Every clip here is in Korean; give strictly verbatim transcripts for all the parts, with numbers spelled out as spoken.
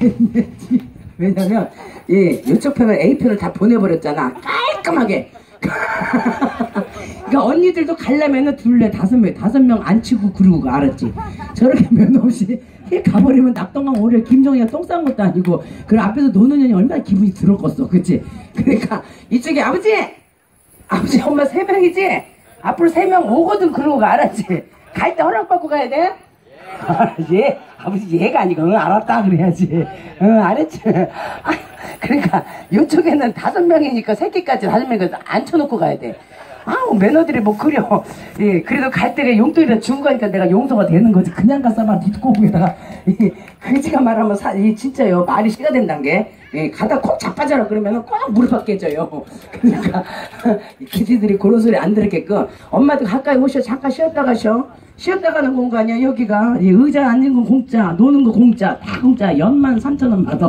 왜냐면 예, 이쪽 편을 A편을 다 보내버렸잖아. 깔끔하게. 그러니까 언니들도 가려면은 둘레 다섯 명 다섯 명 안 치고 그러고 가, 알았지? 저렇게 면 없이 가버리면 낙동강 오히려 김정희가 똥 싼 것도 아니고 그 앞에서 노는 년이 얼마나 기분이 들었겠어, 그치? 그러니까 이쪽에 아버지! 아버지 엄마 세 명이지? 앞으로 세 명 오거든 그러고 가, 알았지? 갈 때 허락받고 가야 돼? 아, 얘, 아버지 얘가 아니고 응 알았다 그래야지. 응 알았지? 아, 그러니까 이쪽에는 다섯 명이니까 새끼까지 다섯 명이니까 앉혀놓고 가야 돼. 아우 매너들이 뭐 그려. 예, 그래도 갈 때가 용돈이라 준 거니까 내가 용서가 되는 거지. 그냥 갔어봐 뒷고기에다가 그지가 말하면 사, 이 진짜요 말이 씨가 된다는 게. 예, 가다 콕 자빠져라 그러면은 꼭 무릎 깨져요. 그러니까 기지들이 그런 소리 안 들었게끔 엄마도 가까이 오셔. 잠깐 쉬었다 가셔. 쉬었다 가는 공간이야 여기가. 이 의자 앉은 건 공짜, 노는 거 공짜, 다 공짜. 연만 삼천 원 받아.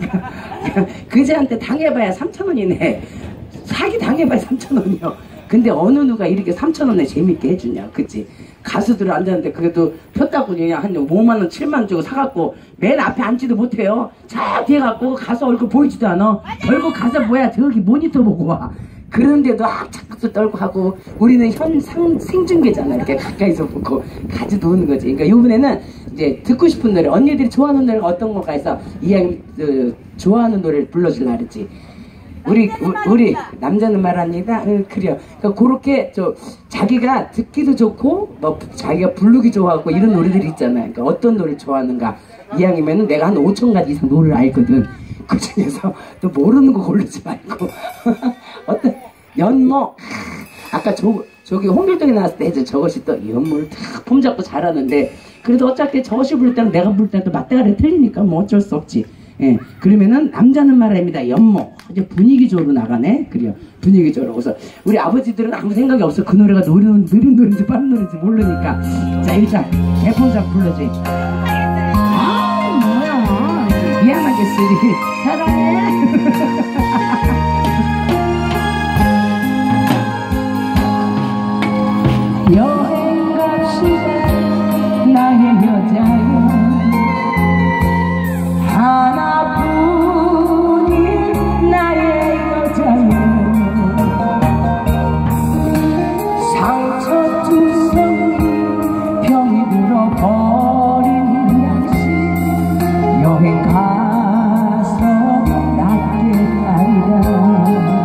그지한테 당해봐야 삼천 원이네. 사기 당해봐야 삼천 원이요. 근데 어느 누가 이렇게 삼천 원에 재밌게 해주냐, 그치? 가수들 앉았는데 그래도 폈다고 그냥 한 오만 원, 칠만 원 주고 사갖고 맨 앞에 앉지도 못해요. 자 뒤에 갖고 가수 얼굴 보이지도 않아. 결국 가서 뭐야 저기 모니터 보고 와. 그런데도 악착박수 떨고 하고 우리는 현 상, 생중계잖아. 이렇게 가까이서 보고 같이 노는 거지. 그러니까 이번에는 이제 듣고 싶은 노래, 언니들이 좋아하는 노래가 어떤 건가 해서 이야기 그, 좋아하는 노래를 불러주려고 그랬지. 우리, 우, 우리, 남자는 말합니다. 응, 그래요. 그러니까 그렇게, 저, 자기가 듣기도 좋고, 뭐, 자기가 부르기 좋아하고, 이런 노래들이 있잖아요. 그러니까 어떤 노래를 좋아하는가. 이왕이면은 내가 한 오천 가지 이상 노래를 알거든. 그 중에서 또 모르는 거 고르지 말고. 어떤, 연모. 아까 저, 저기 홍길동이 나왔을 때 이제 저것이 또 연모를 탁 폼 잡고 잘하는데, 그래도 어차피 저것이 부를 때는 내가 부를 때도 맞대가리 틀리니까 뭐 어쩔 수 없지. 예, 그러면은 남자는 말입니다. 연모. 이제 분위기적으로 나가네. 그래요. 분위기적으로. 그래서 우리 아버지들은 아무 생각이 없어. 그 노래가 노래는 느린 노래인지 빠른 노래인지 모르니까. 자, 일단 대본상 불러줘. 아, 뭐야. 미안하겠어. 사랑해. 여행 갑시다. 나의 여자여. 하나뿐인 나의 여자여. 상처투성이 병이 들어버린 날씨 여행 가서 낫게 하리라.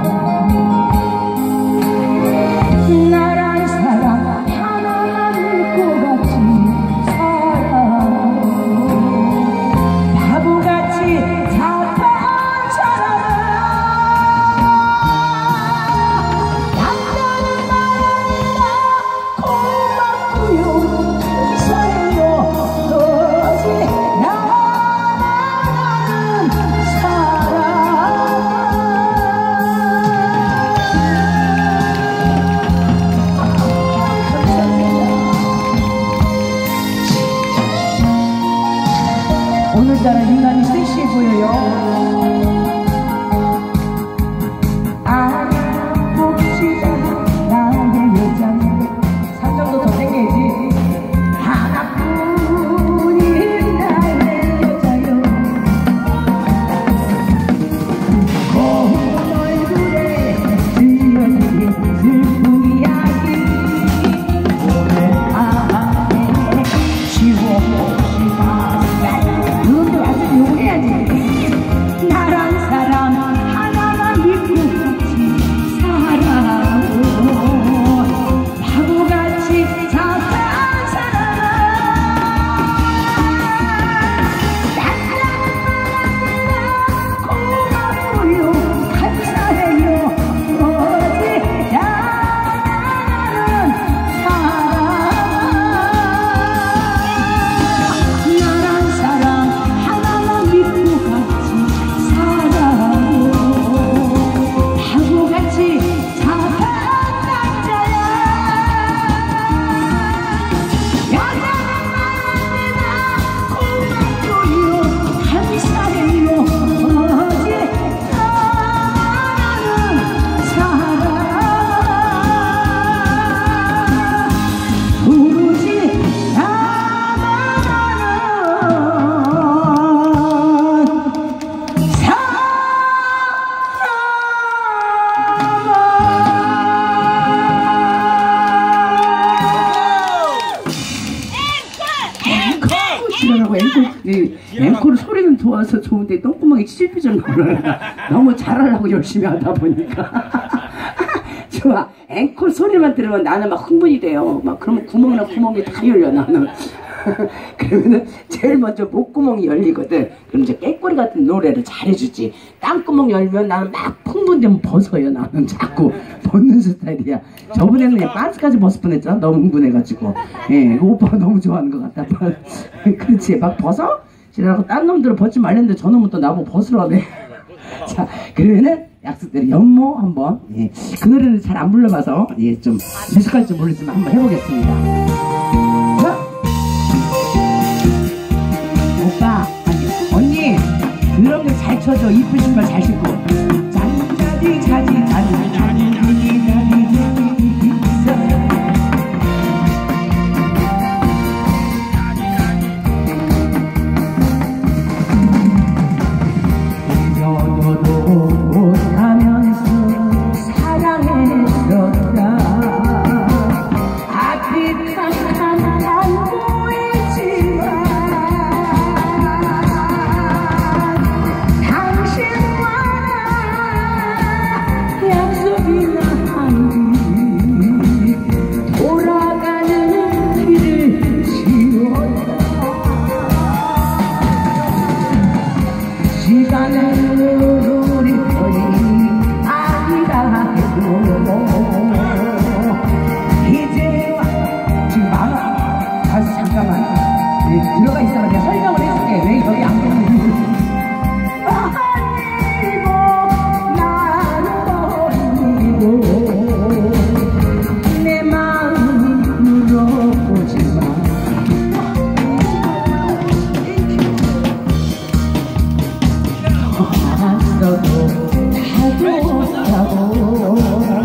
나란 사람 하나만 믿고 같이 살아. 바보같이 착한 사람아. 남자는 말합니다. 고맙고요. 사랑요. 너지 나라는 사람. 오늘따라 인간이 섹시해 보여요. 알아봅시다. 나의 여자는 삼 정도 더 생겨야지. 하나뿐인 나의 여자여. 고운 얼굴에 지어진 슬픈 이야기. 오늘 밤에 지워봅시다. 그런데 와서 욕을 해야지. 나랑 앵콜 소리는 좋아서 좋은데 똥구멍이 칠피절 나오네. 너무 잘하려고 열심히 하다 보니까. 좋아. 앵콜 소리만 들으면 나는 막 흥분이 돼요. 막 그러면 구멍이나 구멍이 다 열려 나는. 그러면은 제일 먼저 목구멍이 열리거든. 그럼 이제 깨꼬리 같은 노래를 잘해주지. 땅구멍 열면 나는 막 흥분되면 벗어요. 나는 자꾸 벗는 스타일이야. 저번에는 그냥 반스까지 벗을 뻔했잖아. 너무 흥분해가지고. 예, 오빠가 너무 좋아하는 것 같다. 그렇지. 막 벗어? 지라고 딴 놈들은 벗지 말랬는데 저 놈은 또 나보고 벗으라네. 자, 그러면은 약속대로 연모 한번. 예, 그 노래는 잘 안 불러봐서 예, 좀 미숙할지 모르지만 한번 해보겠습니다. 자. 오빠, 아니, 언니, 드럼을 잘 쳐줘. 이쁜 신발 잘 신고. 잔자지, 자지, 자지, 자지, 자지, 너도 하면서 사랑했었다. 앞이 캄캄한 보이지만 약속이나 한뒤 돌아가는 길을 지웠다. 시간은 우리 편이 아니라 해도 이제와 지금 많아. 다시 잠깐만 네, 들어가 있어봐. 내가 설명을 해줄게. 왜 여기 안 보는지. 내 마음 물어보지마. 알았어도 다도다고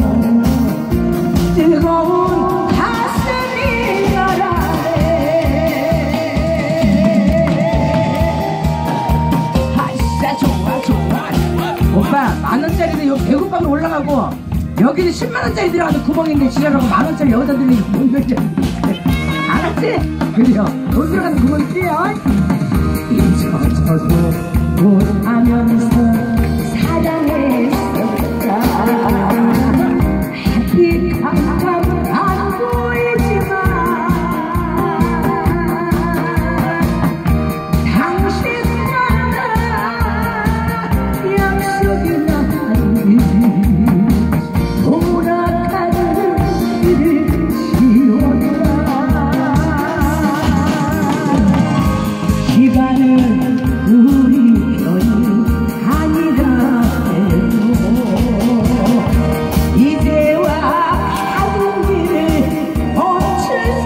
뜨거운 가슴이 나라네. 아싸 좋아 좋아. 오빠 만원짜리는 여기 배고파서 올라가고 여기는 십만원짜리 들어가는 구멍인데 지랄하고 만원짜리 여자들이 못 넣지. 알았지? 그래요. 돈 들어가는 구멍이 뛰어. 잊혀져도 못하면서 사랑했었다. 하필 캄캄 안 보이지만 당신만은 약속이나 하니 돌아가는 길을 지웠다. 시간은 우리 편이 아니라 해도 이제와 가는 길을 멈출 수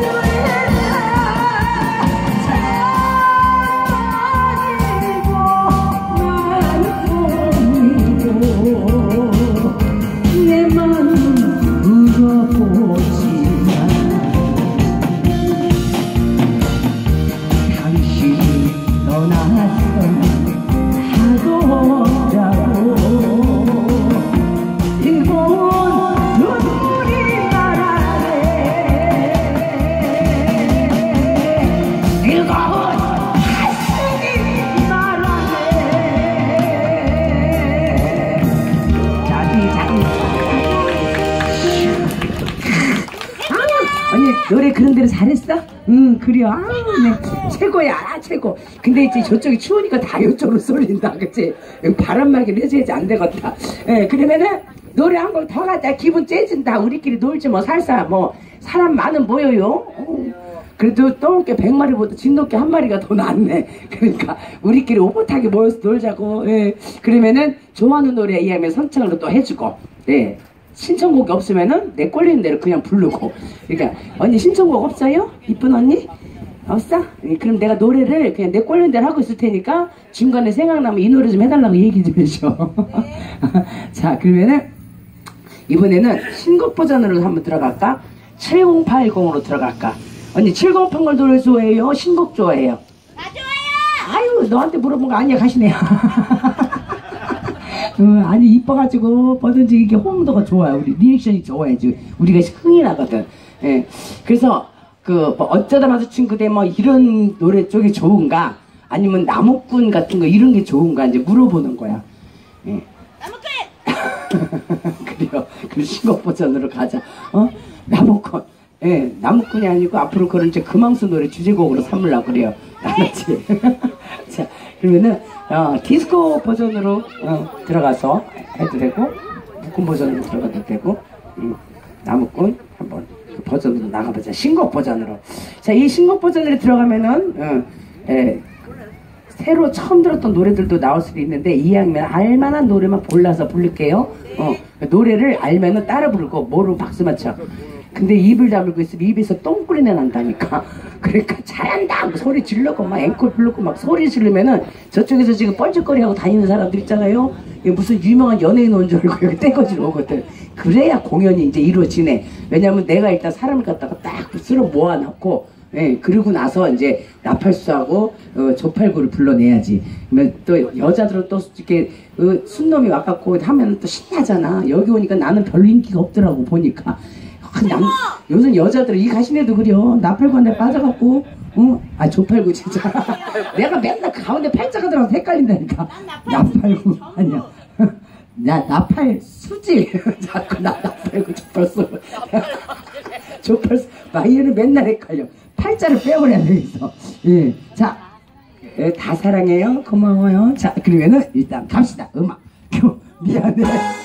있는 내 마음 울어보지만 당신이 떠났던 하도 없다고 뜨거운 눈물이 나라네. 뜨거운 가슴이 나라네. 자기 자기 언니 노래 그런 대로 잘했어? 응 그래요. 아우 네 최고야. 아, 최고. 근데 이제 저쪽이 추우니까 다 이쪽으로 쏠린다 그치? 바람막이를 해줘야지 안 되겠다. 예, 그러면은 노래 한 곡 더 가자. 기분 째진다. 우리끼리 놀지 뭐. 살사 뭐 사람 많은 모여요. 어. 그래도 똥개 백 마리보다 진돗개 한 마리가 더 낫네. 그러니까 우리끼리 오붓하게 모여서 놀자고. 예. 그러면은 좋아하는 노래 이하면 선창으로 또 해주고. 예. 신청곡이 없으면은 내 꼴리는 대로 그냥 부르고. 그러니까 언니 신청곡 없어요? 이쁜 언니? 없어? 그럼 내가 노래를 그냥 내 꼴리는 대로 하고 있을 테니까 중간에 생각나면 이 노래 좀 해달라고 얘기 좀 해줘. 자 그러면은 이번에는 신곡 버전으로 한번 들어갈까? 칠공팔공으로 들어갈까? 언니 칠공팔공 노래 좋아해요? 신곡 좋아해요? 나 좋아요. 아유 너한테 물어본 거 아니야. 가시네요. 음, 아니 이뻐가지고 뭐든지 이게 호응도가 좋아요. 우리 리액션이 좋아야지 우리가 흥이 나거든. 예. 그래서 그 뭐 어쩌다 마주친 그대 뭐 이런 노래 쪽이 좋은가 아니면 나무꾼 같은 거 이런 게 좋은가 이제 물어보는 거야. 예. 나무꾼! 그래요. 그 신곡 버전으로 가자. 어? 나무꾼. 예, 나무꾼이 아니고 앞으로 그런 이제 금왕수 노래 주제곡으로 삼으려고 그래요. 알았지? 자, 그러면은 어, 디스코 버전으로 어, 들어가서 해도 되고 묶음 버전으로 들어가도 되고 음, 나무꾼 한번 그 버전으로 나가보자. 신곡 버전으로. 자, 이 신곡 버전으로 들어가면은 어, 예, 새로 처음 들었던 노래들도 나올 수도 있는데 이왕이면 알만한 노래만 골라서 부를게요. 어, 노래를 알면은 따라 부르고 모르고 박수 맞춰. 근데 입을 다물고 있으면 입에서 똥꾸리내 난다니까. 그러니까 잘한다 소리 지르고 막 앵콜 부르고 막 소리 지르면은 저쪽에서 지금 뻘쭘거리하고 다니는 사람들 있잖아요. 무슨 유명한 연예인 온 줄 알고 여기 떼거지로 오거든. 그래야 공연이 이제 이루어지네. 왜냐면 내가 일단 사람을 갖다가 딱 쓸어 모아놨고, 예, 그러고 나서 이제 나팔수하고 어, 조팔구를 불러내야지. 또 여자들은 또 이렇게 어, 순놈이 와갖고 하면 또 신나잖아. 여기 오니까 나는 별로 인기가 없더라고 보니까. 남, 요즘 여자들은 이 가시네도 그려. 나팔관에 빠져갖고, 응? 아, 조팔구 진짜. 내가 맨날 가운데 팔자가 들어가서 헷갈린다니까. 나팔구 아니야. 나 나팔 수지. 자꾸 나 나팔구 조팔수. 조팔수. 마이에는 맨날 헷갈려. 팔자를 빼버려야 되겠어. 예. 자, 예, 다 사랑해요. 고마워요. 자, 그러면은 일단 갑시다. 음악. 미안해.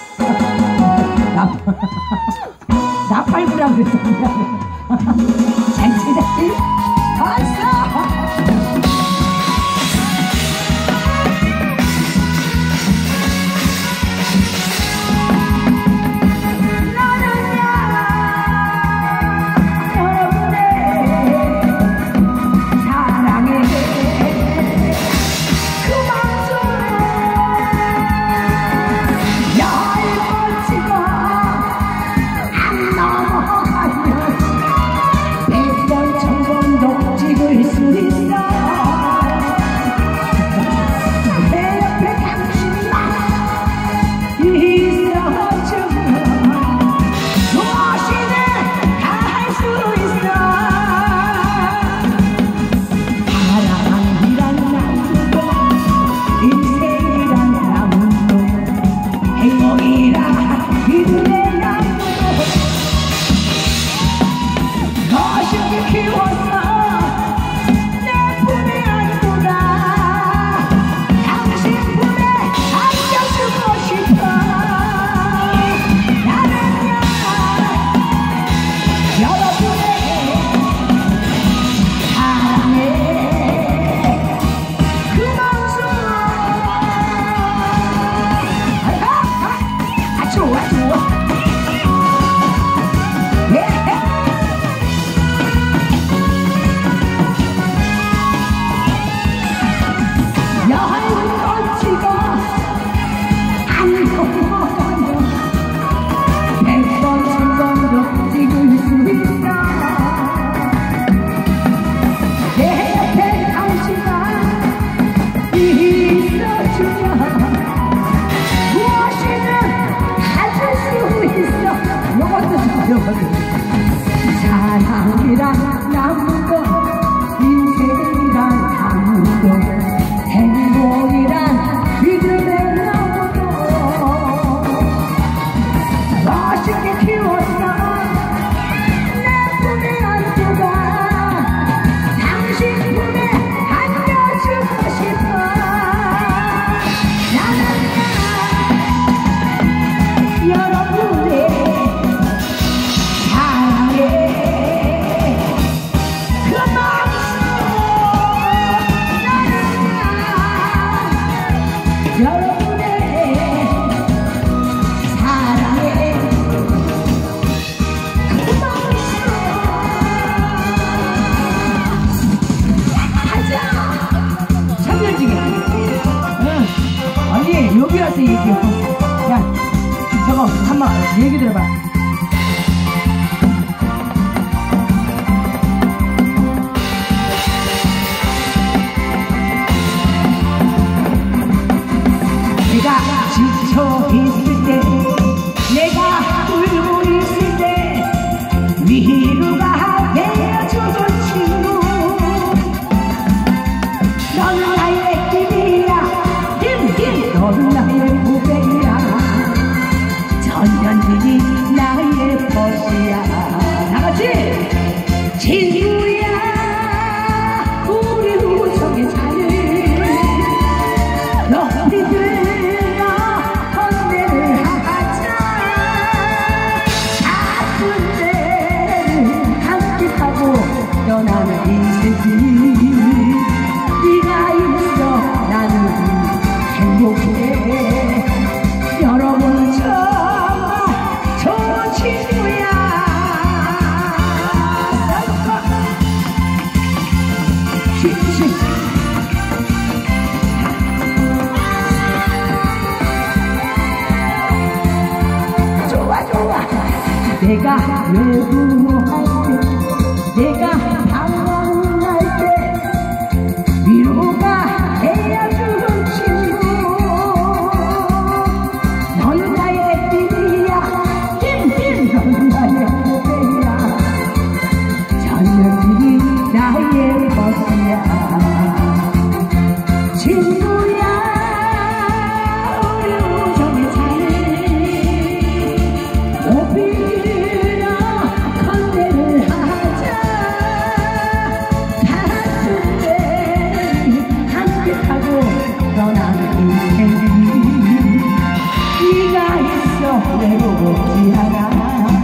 나팔. 나팔구라고 그랬어. 잘 찾았지? 왔어! 사랑이란 나무도 인생이란 나무도 행복이란 믿음의 나무도 멋있게 키웠어 내 품에 안겨가 당신 품에 안겨주고 싶어 나는 여러분의 여기 와서 얘기해. 야, 저거 한번 얘기 들어봐. 내가 지쳐 있을 때, 내가 울고 있을 때, 위로가 되어주던 친구. 너는 내가 외로워할 때 내가 방황할 때 위로가 되어준 친구 넌 나의 띠리야 띵띵 넌 나의 고배야 저녁이 나의 버스야 친구야 우리 우정의 잔을 높이라 건배를 하자 가슴에 함께하고 떠나는 인생 네가 있어 외롭지 않아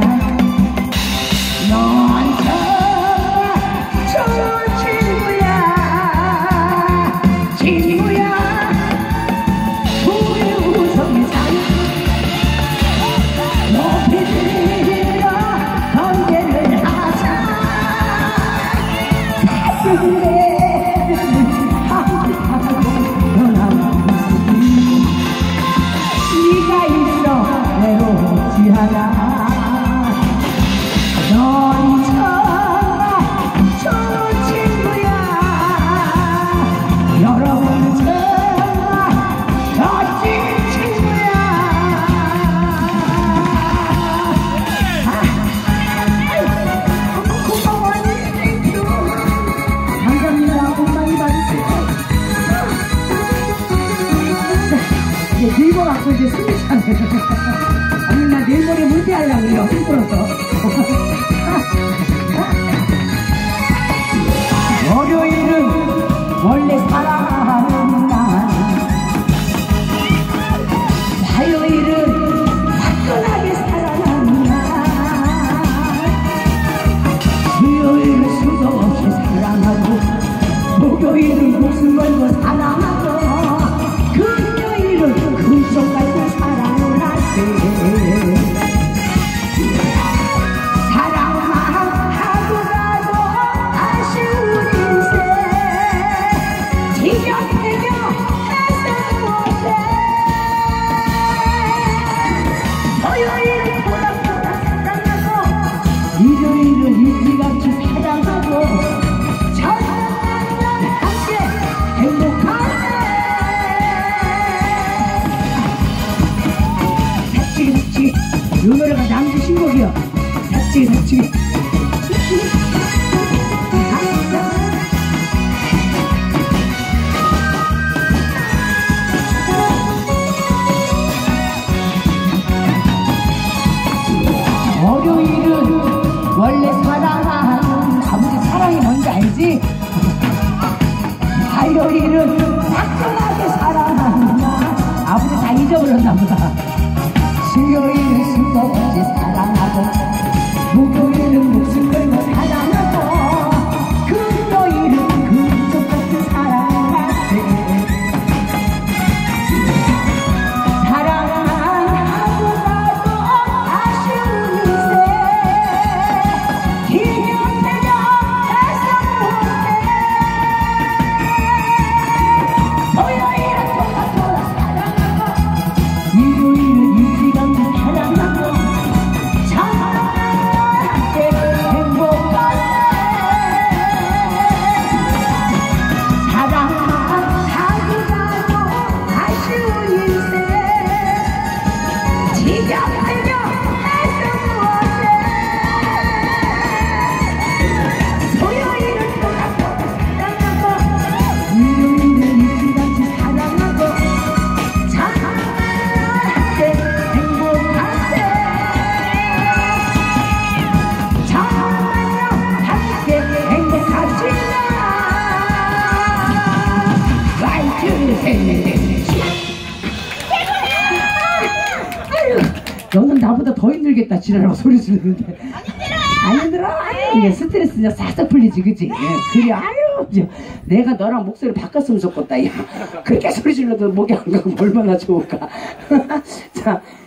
넌 정말 좋은 친구야 친구야 우리 우정의 잔 높이라 건배를 하자 가슴에 함께하고 떠나는 네가 있어 외롭지 않아 넌 정말 좋은 친구야 여러분 정말 멋진 친구야 고마워요 감사합니다 복 많이 받으세요 이제 늙어갖고 이제 숨이 차네 아니 나 내일 모레 물대하려고 해요 힘들어서 월요일은 원래 사랑하는 날 화요일은 화끈하게 사랑하는 날 수요일은 수도 없이 사랑하고 목요일은 목숨 걸고 사랑하고 금요일은 금쪽같이 사랑을 할때 사랑하고 나도 아쉬운 인생 지겹해져 애써 못해 토요일은 보답보다 사랑하고 일요일은 일찌감치 사랑하고 저녁만 함께 행복하네 삭치기 삭치기 요 노래가 남주 신곡이요 삭치기 삭치기 월요일은 원래 사랑하는 아버지 사랑이 뭔지 알지? 화요일은 화끈하게 사랑하는 날 아버지 다 잊어버렸나 보다 수요일은 수도 없이 사랑하고 목요일은 목숨 걸고 사랑하고 금요일은 금쪽 같은 사랑을 할때 사랑하고 나도 아쉬운 인생 기억되려 애써 못해 토요일은 돌아 돌아 사랑하고 일요일은 일찌감치 사랑하고 장난감 함께 행복하네 사랑하고 나도 아쉬운 인생 지겹되려 애써 못해 토요일은 돌아 돌아 사랑하고 일요일은 일찌감치 사랑하고 장난감 함께 행복하네 정말요 함께 행복하시나 와이트 셋넷넷 아유 너는 나보다 더 힘들겠다 지랄하고 소리 지르는데 안 힘들어? 아유 이게 스트레스가 싹싹 풀리지 그치? 예, 그래 아유 이제 내가 너랑 목소리 바꿨으면 좋겠다 야 그렇게 소리 질러도 목이 안 가고 얼마나 좋을까 자